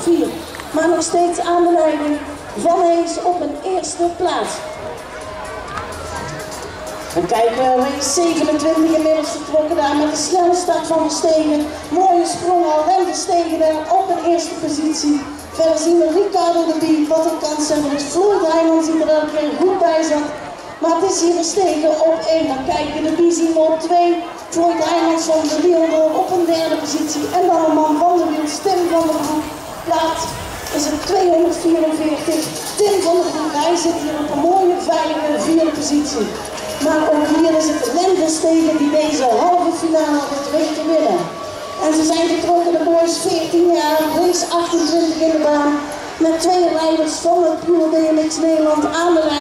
4. Maar nog steeds aan de leiding. Van Hees op een eerste plaats. Dan kijken we, race 27 inmiddels vertrokken daar met de snelle start van Verstegen. Mooie sprong al, en Verstegen daar op een eerste positie. Verder zien we Ricardo de Bie, wat een kans hebben. Dus Floyd Heijmans die er elke keer goed bij zat. Maar het is hier Verstegen op 1. Dan kijken de Bie zien we op 2. Floyd Heijmans van de Leeuwendoorn op een derde positie. En dan een man van de wiel, Tim van der Broek. Plaats is het 244. Tim van der Broek, hij zit hier op een mooie, veilige vierde positie. Maar ook hier is het Len Verstegen die deze halve finale het weet te winnen. En ze zijn getrokken, de boys 14 jaar, race 28 in de baan. Met 2 rijders van het Pure BMX Nederland aan de lijn.